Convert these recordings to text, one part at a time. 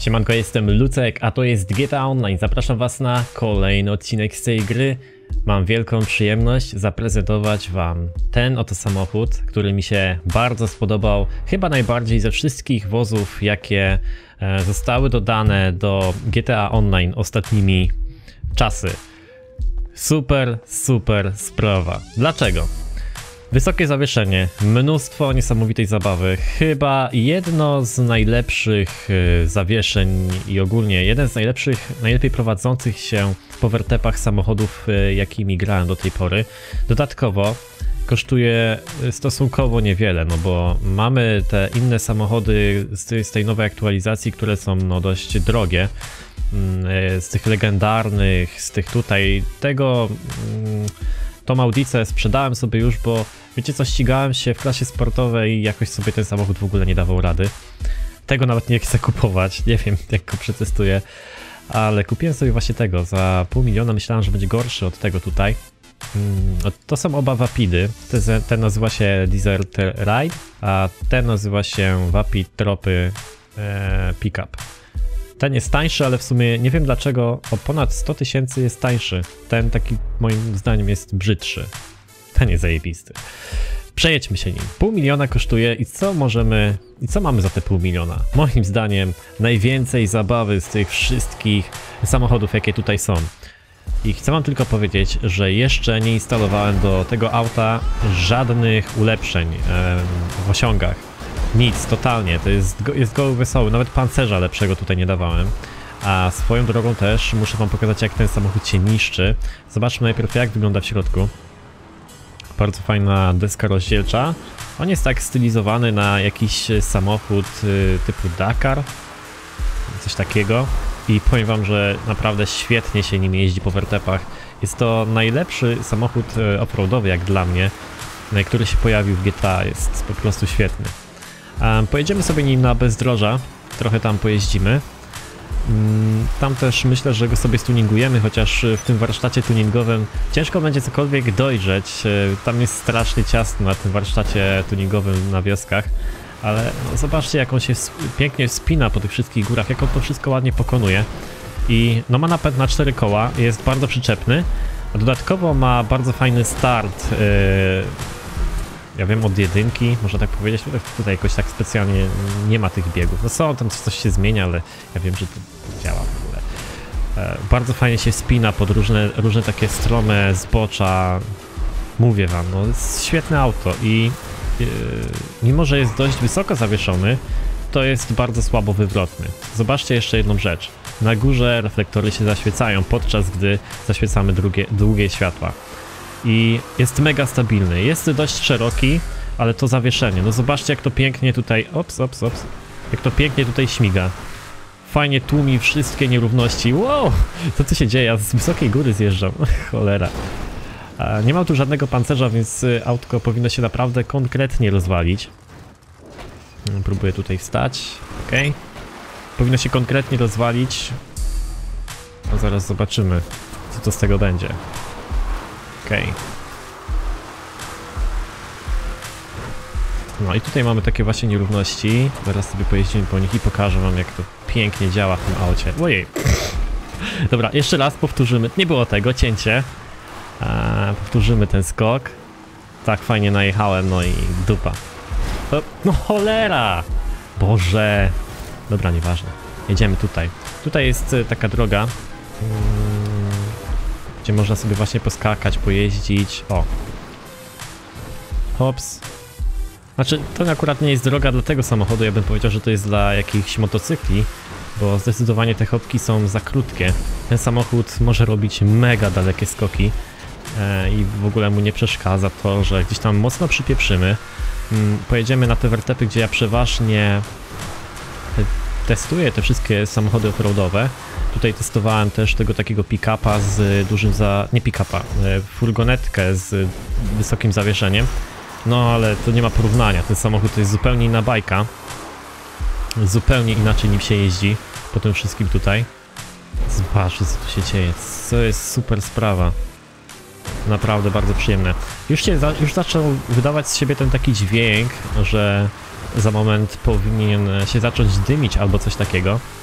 Siemanko, jestem Lucek, a to jest GTA Online. Zapraszam was na kolejny odcinek z tej gry. Mam wielką przyjemność zaprezentować wam ten oto samochód, który mi się bardzo spodobał. Chyba najbardziej ze wszystkich wozów, jakie zostały dodane do GTA Online ostatnimi czasy. Super sprawa. Dlaczego? Wysokie zawieszenie, mnóstwo niesamowitej zabawy, chyba jedno z najlepszych zawieszeń i ogólnie jeden z najlepiej prowadzących się po wertepach samochodów, jakimi grałem do tej pory. Dodatkowo kosztuje stosunkowo niewiele, no bo mamy te inne samochody z tej nowej aktualizacji, które są no dość drogie. Z tych legendarnych, z tych tutaj, tą Audicę sprzedałem sobie już, bo wiecie co, ścigałem się w klasie sportowej i jakoś sobie ten samochód w ogóle nie dawał rady. Tego nawet nie chcę kupować, nie wiem jak go przetestuję, ale kupiłem sobie właśnie tego za $500 000, myślałem, że będzie gorszy od tego tutaj. To są oba Vapidy, ten nazywa się Desert Ride, a ten nazywa się Vapid Tropy Pickup. Ten jest tańszy, ale w sumie nie wiem dlaczego o ponad 100 000 jest tańszy. Ten taki moim zdaniem jest brzydszy. Ten jest zajebisty. Przejedźmy się nim. $500 000 kosztuje i co mamy za te $500 000? Moim zdaniem najwięcej zabawy z tych wszystkich samochodów, jakie tutaj są. I chcę wam tylko powiedzieć, że jeszcze nie instalowałem do tego auta żadnych ulepszeń w osiągach. Nic, totalnie, to jest goły wesoły, nawet pancerza lepszego tutaj nie dawałem. A swoją drogą też muszę wam pokazać, jak ten samochód się niszczy. Zobaczmy najpierw, jak wygląda w środku. Bardzo fajna deska rozdzielcza. On jest tak stylizowany na jakiś samochód typu Dakar, coś takiego. I powiem wam, że naprawdę świetnie się nim jeździ po wertepach. Jest to najlepszy samochód offroadowy jak dla mnie, który się pojawił w GTA, jest po prostu świetny. Pojedziemy sobie nim na bezdroża, trochę tam pojeździmy. Tam też myślę, że go sobie stuningujemy, chociaż w tym warsztacie tuningowym ciężko będzie cokolwiek dojrzeć. Tam jest strasznie ciasno na tym warsztacie tuningowym na wioskach. Ale no, zobaczcie, jak on się pięknie wspina po tych wszystkich górach, jak on to wszystko ładnie pokonuje. I no ma napęd na 4 koła, jest bardzo przyczepny, a dodatkowo ma bardzo fajny start. Ja wiem, od jedynki, można tak powiedzieć, tutaj jakoś tak specjalnie nie ma tych biegów. No są, tam coś się zmienia, ale ja wiem, że to działa w ogóle. Bardzo fajnie się wspina pod różne takie strome zbocza. Mówię wam, no jest świetne auto i mimo, że jest dość wysoko zawieszony, to jest bardzo słabo wywrotny. Zobaczcie jeszcze jedną rzecz. Na górze reflektory się zaświecają, podczas gdy zaświecamy długie światła. I jest mega stabilny, jest dość szeroki, ale to zawieszenie, no zobaczcie, jak to pięknie tutaj, jak to pięknie tutaj śmiga. Fajnie tłumi wszystkie nierówności. Wow, co tu się dzieje? Ja z wysokiej góry zjeżdżam, cholera. Nie mam tu żadnego pancerza, więc autko powinno się naprawdę konkretnie rozwalić. Próbuję tutaj wstać, ok. Powinno się konkretnie rozwalić. No zaraz zobaczymy, co to z tego będzie. Okay. No i tutaj mamy takie właśnie nierówności. Zaraz sobie pojeździmy po nich i pokażę wam, jak to pięknie działa w tym aucie. Ojej. Dobra, jeszcze raz powtórzymy. Nie było tego, cięcie. Powtórzymy ten skok. Tak fajnie najechałem, no i dupa. No cholera! Boże! Dobra, nieważne. Jedziemy tutaj. Tutaj jest taka droga, gdzie można sobie właśnie poskakać, pojeździć. O! Hops. Znaczy, to akurat nie jest droga dla tego samochodu, ja bym powiedział, że to jest dla jakichś motocykli, bo zdecydowanie te hopki są za krótkie. Ten samochód może robić mega dalekie skoki i w ogóle mu nie przeszkadza to, że gdzieś tam mocno przypieprzymy. Pojedziemy na te wertepy, gdzie ja przeważnie testuję te wszystkie samochody offroadowe. Tutaj testowałem też tego takiego pick-upa z dużym nie pick-upa, furgonetkę z wysokim zawieszeniem. No ale to nie ma porównania, ten samochód to jest zupełnie inna bajka. Zupełnie inaczej nim się jeździ po tym wszystkim tutaj. Zobaczcie, co tu się dzieje, to jest super sprawa. Naprawdę bardzo przyjemne. Już zaczął wydawać z siebie ten taki dźwięk, że za moment powinien się zacząć dymić albo coś takiego.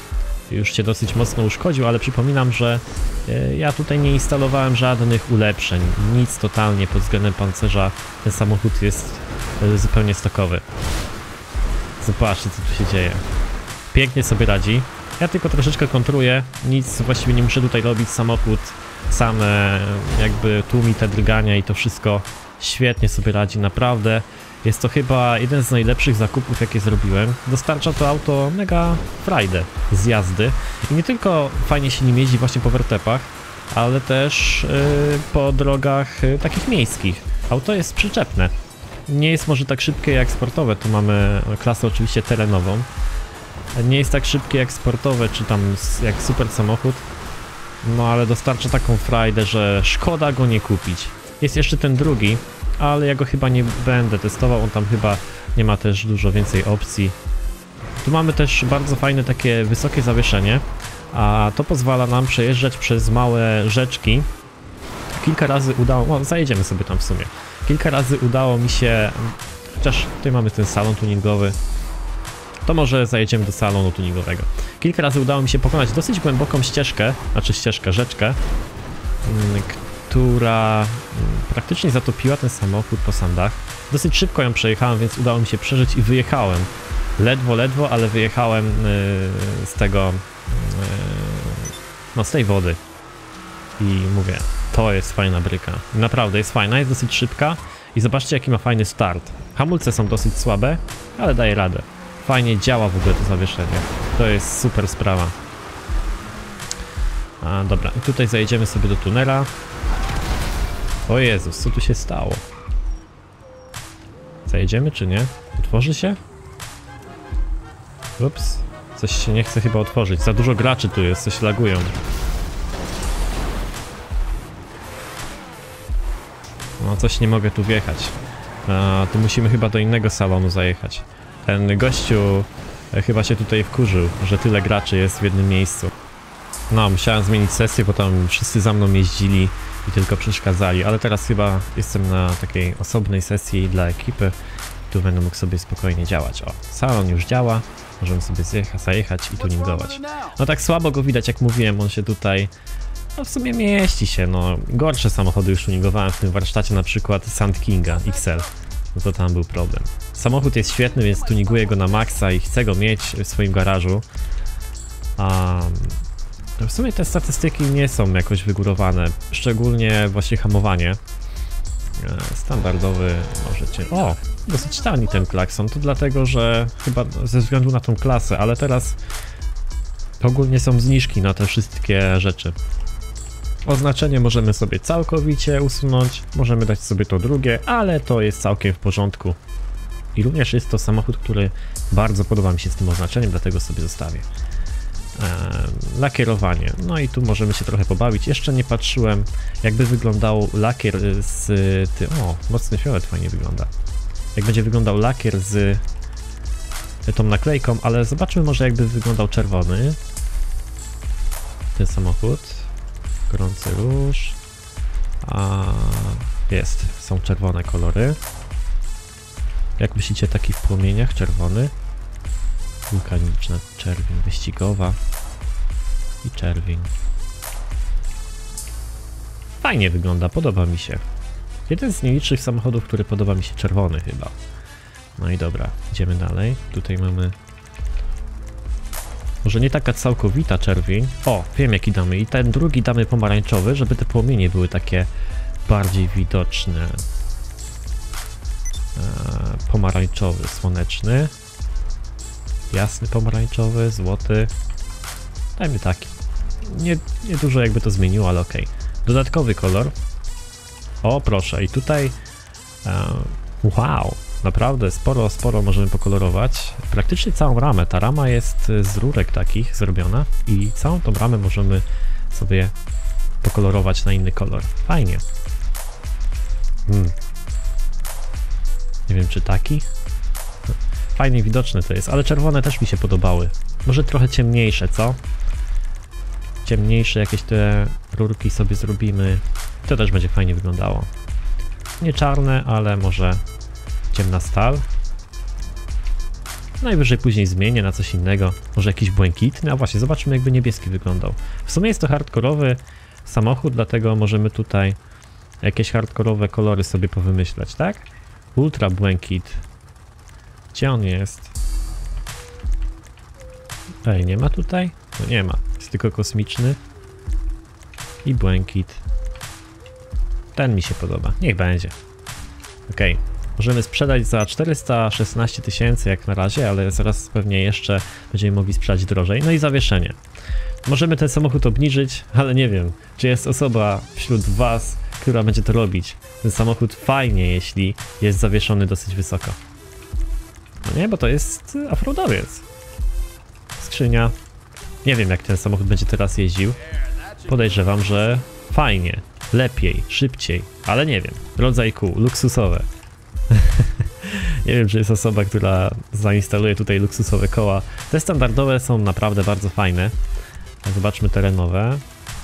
już się dosyć mocno uszkodził, ale przypominam, że ja tutaj nie instalowałem żadnych ulepszeń, nic totalnie pod względem pancerza, ten samochód jest zupełnie stokowy. Zobaczcie, co tu się dzieje. Pięknie sobie radzi. Ja tylko troszeczkę kontruję, nic właściwie nie muszę tutaj robić, samochód same jakby tłumi te drgania i to wszystko świetnie sobie radzi, naprawdę. Jest to chyba jeden z najlepszych zakupów, jakie zrobiłem. Dostarcza to auto mega frajdę z jazdy i nie tylko fajnie się nim jeździ właśnie po wertepach, ale też po drogach takich miejskich. Auto jest przyczepne. Nie jest może tak szybkie jak sportowe, tu mamy klasę oczywiście terenową. Nie jest tak szybkie jak sportowe, czy tam jak super samochód. No ale dostarcza taką frajdę, że szkoda go nie kupić. Jest jeszcze ten drugi, ale ja go chyba nie będę testował, on tam chyba nie ma też dużo więcej opcji. Tu mamy też bardzo fajne takie wysokie zawieszenie, a to pozwala nam przejeżdżać przez małe rzeczki. Kilka razy udało, zajedziemy sobie tam w sumie. Kilka razy udało mi się, chociaż tutaj mamy ten salon tuningowy, to może zajedziemy do salonu tuningowego. Kilka razy udało mi się pokonać dosyć głęboką ścieżkę, rzeczkę, która praktycznie zatopiła ten samochód po sandach. Dosyć szybko ją przejechałem, więc udało mi się przeżyć i wyjechałem. Ledwo, ale wyjechałem z tego, no z tej wody. I mówię, to jest fajna bryka. Naprawdę jest fajna, jest dosyć szybka i zobaczcie, jaki ma fajny start. Hamulce są dosyć słabe, ale daje radę. Fajnie działa w ogóle to zawieszenie. To jest super sprawa. Dobra, i tutaj zajedziemy sobie do tunela. O Jezus, co tu się stało? Zajedziemy czy nie? Otworzy się? Ups, coś się nie chce chyba otworzyć. Za dużo graczy tu jest, coś lagują. No, coś nie mogę tu wjechać. Tu musimy chyba do innego salonu zajechać. Ten gościu chyba się tutaj wkurzył, że tyle graczy jest w jednym miejscu. No, musiałem zmienić sesję, bo tam wszyscy za mną jeździli i tylko przeszkadzali, ale teraz chyba jestem na takiej osobnej sesji dla ekipy. Tu będę mógł sobie spokojnie działać. O, salon już działa, możemy sobie zajechać i tuningować. No tak słabo go widać, jak mówiłem, on się tutaj, no w sumie mieści się, no gorsze samochody już tuningowałem w tym warsztacie, na przykład Sand Kinga XL. No to tam był problem. Samochód jest świetny, więc tuniguję go na maksa i chcę go mieć w swoim garażu. W sumie te statystyki nie są jakoś wygórowane, szczególnie właśnie hamowanie. Standardowy możecie... O! Dosyć tani ten klakson, to dlatego, że chyba ze względu na tą klasę, ale teraz ogólnie są zniżki na te wszystkie rzeczy. Oznaczenie możemy sobie całkowicie usunąć, możemy dać sobie to drugie, ale to jest całkiem w porządku. I również jest to samochód, który bardzo podoba mi się z tym oznaczeniem, dlatego sobie zostawię. Lakierowanie, no i tu możemy się trochę pobawić. Jeszcze nie patrzyłem, jakby wyglądał lakier z tym. O, mocny fiolet fajnie wygląda. Jak będzie wyglądał lakier z tą naklejką, ale zobaczmy może, jakby wyglądał czerwony ten samochód. Gorący róż. Są czerwone kolory. Jak myślicie, taki w płomieniach czerwony? Wulkaniczna, czerwień, wyścigowa i czerwień. Fajnie wygląda, podoba mi się. Jeden z nielicznych samochodów, który podoba mi się, czerwony chyba. No i dobra, idziemy dalej. Tutaj mamy... Może nie taka całkowita czerwień. O, wiem jaki damy. I ten drugi damy pomarańczowy, żeby te płomienie były takie bardziej widoczne. Pomarańczowy, słoneczny. Jasny pomarańczowy, złoty. Dajmy taki. Nie dużo jakby to zmieniło, ale okej. Dodatkowy kolor. O, proszę. I tutaj... wow! Naprawdę sporo możemy pokolorować. Praktycznie całą ramę. Ta rama jest z rurek takich zrobiona i całą tą ramę możemy sobie pokolorować na inny kolor. Fajnie. Nie wiem, czy taki? Fajnie widoczne to jest, ale czerwone też mi się podobały. Może trochę ciemniejsze, co? Ciemniejsze jakieś te rurki sobie zrobimy. To też będzie fajnie wyglądało. Nie czarne, ale może ciemna stal. Najwyżej później zmienię na coś innego. Może jakiś błękitny? A właśnie, zobaczmy jakby niebieski wyglądał. W sumie jest to hardkorowy samochód, dlatego możemy tutaj jakieś hardkorowe kolory sobie powymyślać, tak? Ultra błękit. Gdzie on jest? Ej, nie ma tutaj? No nie ma. Jest tylko kosmiczny. I błękit. Ten mi się podoba. Niech będzie. Okej. Możemy sprzedać za 416 tysięcy jak na razie, ale zaraz pewnie jeszcze będziemy mogli sprzedać drożej. No i zawieszenie. Możemy ten samochód obniżyć, ale nie wiem, czy jest osoba wśród was, która będzie to robić. Ten samochód fajnie, jeśli jest zawieszony dosyć wysoko. No nie, bo to jest offroadowiec. Skrzynia. Nie wiem, jak ten samochód będzie teraz jeździł. Podejrzewam, że fajnie, lepiej, szybciej, ale nie wiem. Rodzaj kół, luksusowe. Nie wiem, czy jest osoba, która zainstaluje tutaj luksusowe koła. Te standardowe są naprawdę bardzo fajne. Zobaczmy terenowe.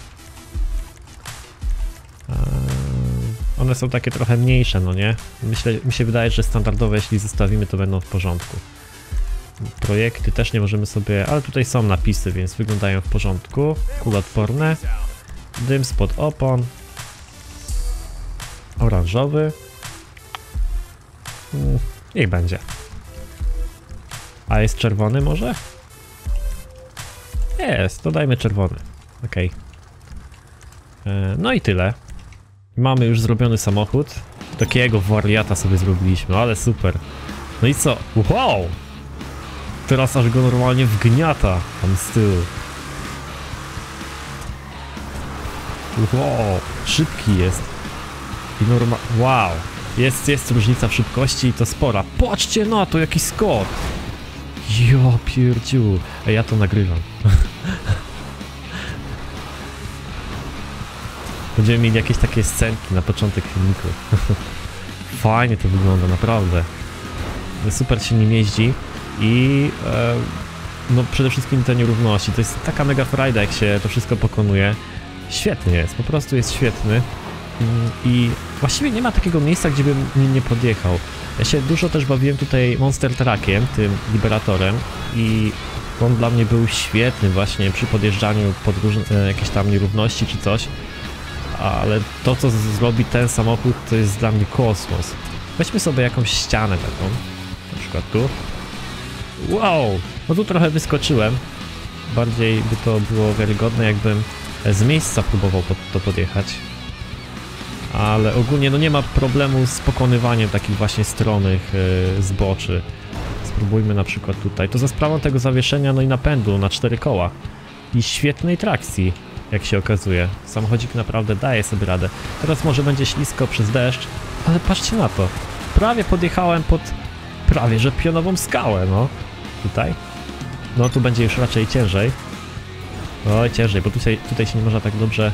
One są takie trochę mniejsze, no nie? Mi się wydaje, że standardowe, jeśli zostawimy, to będą w porządku. Projekty też nie możemy sobie... Ale tutaj są napisy, więc wyglądają w porządku. Kuloodporne. Dym spod opon. Oranżowy. Niech będzie. A jest czerwony może? Jest, to dajmy czerwony. Okej. No i tyle. Mamy już zrobiony samochód. Takiego wariata sobie zrobiliśmy, ale super. No i co? Wow! Teraz aż go normalnie wgniata tam z tyłu. Wow! Szybki jest. I wow! Jest różnica w szybkości i to spora. Patrzcie na to, jaki skok! Jo, pierdziu. Ej, ja to nagrywam. Będziemy mieli jakieś takie scenki na początek filmiku. Fajnie to wygląda, naprawdę. Super się nim jeździ i no przede wszystkim te nierówności. To jest taka mega frajda, jak się to wszystko pokonuje. Świetny jest, po prostu jest świetny. I właściwie nie ma takiego miejsca, gdzie bym nim nie podjechał. Ja się dużo też bawiłem tutaj Monster Truckiem, tym Liberatorem, i on dla mnie był świetny właśnie przy podjeżdżaniu pod jakieś tam nierówności czy coś. Ale to, co zrobi ten samochód, to jest dla mnie kosmos. Weźmy sobie jakąś ścianę taką, na przykład tu. Wow! No tu trochę wyskoczyłem. Bardziej by to było wiarygodne, jakbym z miejsca próbował pod to podjechać. Ale ogólnie no nie ma problemu z pokonywaniem takich właśnie stronnych zboczy. Spróbujmy na przykład tutaj. To za sprawą tego zawieszenia, no i napędu na 4 koła. I świetnej trakcji, jak się okazuje. Samochodzik naprawdę daje sobie radę. Teraz może będzie ślisko przez deszcz, ale patrzcie na to. Prawie podjechałem pod prawie że pionową skałę, no. Tutaj. No tu będzie już raczej ciężej. Oj, ciężej, bo tutaj się nie można tak dobrze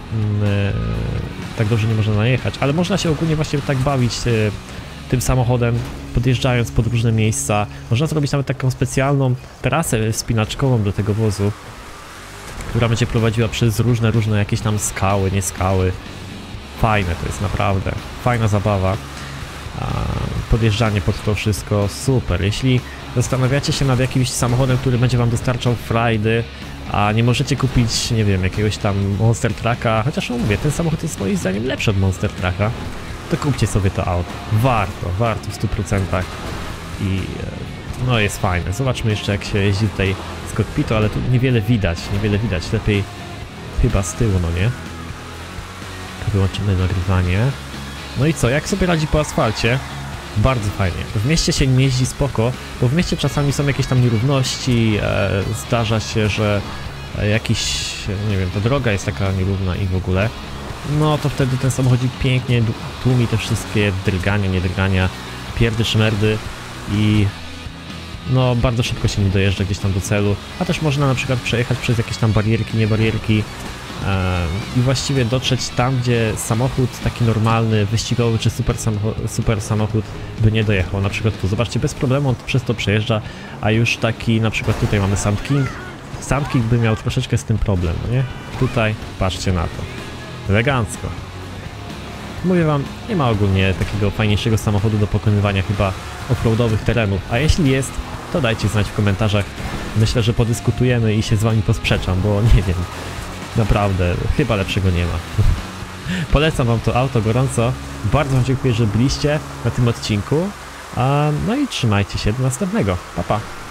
nie można najechać, ale można się ogólnie właśnie tak bawić tym samochodem, podjeżdżając pod różne miejsca. Można zrobić nawet taką specjalną trasę wspinaczkową do tego wozu, która będzie prowadziła przez różne jakieś tam skały, nie skały. Fajne to jest naprawdę, fajna zabawa. Podjeżdżanie pod to wszystko, super. Jeśli zastanawiacie się nad jakimś samochodem, który będzie wam dostarczał frajdy, a nie możecie kupić, nie wiem, jakiegoś tam Monster Trucka, chociaż no mówię, ten samochód jest moim zdaniem lepszy od Monster Trucka, to kupcie sobie to auto. Warto w 100% i no jest fajne. Zobaczmy jeszcze, jak się jeździ tutaj z kokpitu, ale tu niewiele widać, lepiej chyba z tyłu, no nie? Wyłączymy nagrywanie. No i co, jak sobie radzi po asfalcie? Bardzo fajnie. W mieście się nie jeździ spoko, bo w mieście czasami są jakieś tam nierówności, zdarza się, że jakiś, nie wiem, ta droga jest taka nierówna i w ogóle. No to wtedy ten samochodzik pięknie tłumi te wszystkie drgania, niedrgania, pierdy, szmerdy i no bardzo szybko się nie dojeżdża gdzieś tam do celu, a też można na przykład przejechać przez jakieś tam barierki, nie barierki i właściwie dotrzeć tam, gdzie samochód taki normalny, wyścigowy czy super samochód by nie dojechał. Na przykład tu, zobaczcie, bez problemu on przez to przejeżdża, a już taki, na przykład tutaj mamy Sand King. Sand King by miał troszeczkę z tym problem, no nie? Tutaj, patrzcie na to. Elegancko. Mówię wam, nie ma ogólnie takiego fajniejszego samochodu do pokonywania chyba offroadowych terenów, a jeśli jest, to dajcie znać w komentarzach. Myślę, że podyskutujemy i się z wami posprzeczam, bo nie wiem, naprawdę, chyba lepszego nie ma. Polecam wam to auto gorąco. Bardzo wam dziękuję, że byliście na tym odcinku. No i trzymajcie się do następnego. Pa, pa.